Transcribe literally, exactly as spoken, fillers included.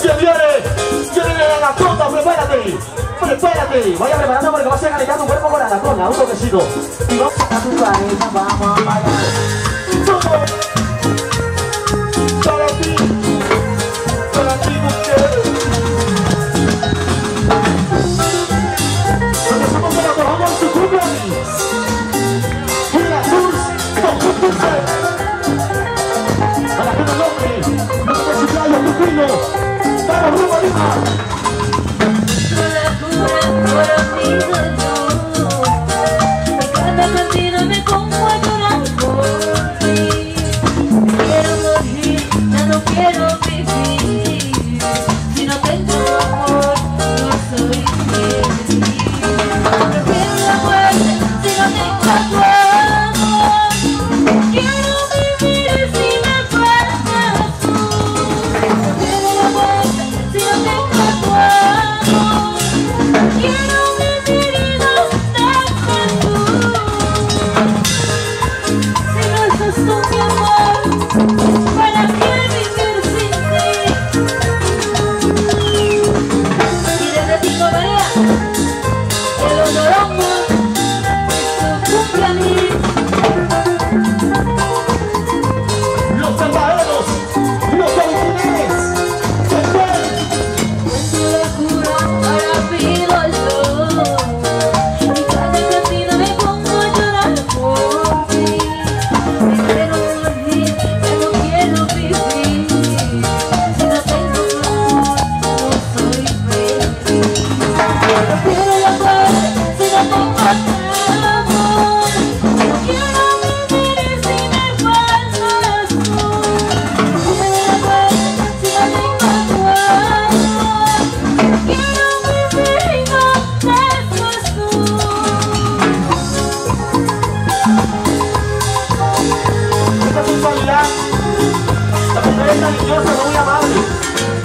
Se viene, viene la anaconda, prepárate, prepárate. Vaya preparando porque vas a calentar tu cuerpo con la anaconda, un toquecito. Y vamos a tu cabeza, vamos a bailar. Vamos. Para ti, para ti, mujer. Empezamos con la trabajamos en tu cumpleaños. Y la cruz con tu dulce. A la gente del hombre, no te suplaya tu filo. ¡Vamos, rumbo arriba! Cada cantina me pongo a llorar por ti. Me quiero morir, ya no quiero vivir. Si no tengo amor, no soy feliz. Prefiero la muerte si no tengo amor. Quiero vivir si me faltas tú. Prefiero la muerte si no tengo amor. Quiero vivir y no estar tú. Si no estás tú, mi amor, ¿para qué vivir sin ti? Y desde Tingo María, el odorongo es tu cumpleaños. Los verdaderos, los originales, se fue. En tu locura ahora pido yo. Y cada cantina me pongo a llorar por ti. Me quiero morir, ya no quiero vivir. Si no tengo amor, no soy feliz. Prefiero la muerte si no tengo amor. No quiero vivir si me faltas tú. Prefiero la muerte si no tengo amor. Quiero vivir y no estás tú. Esta sensualidad, la mujer es cariñosa, muy amable.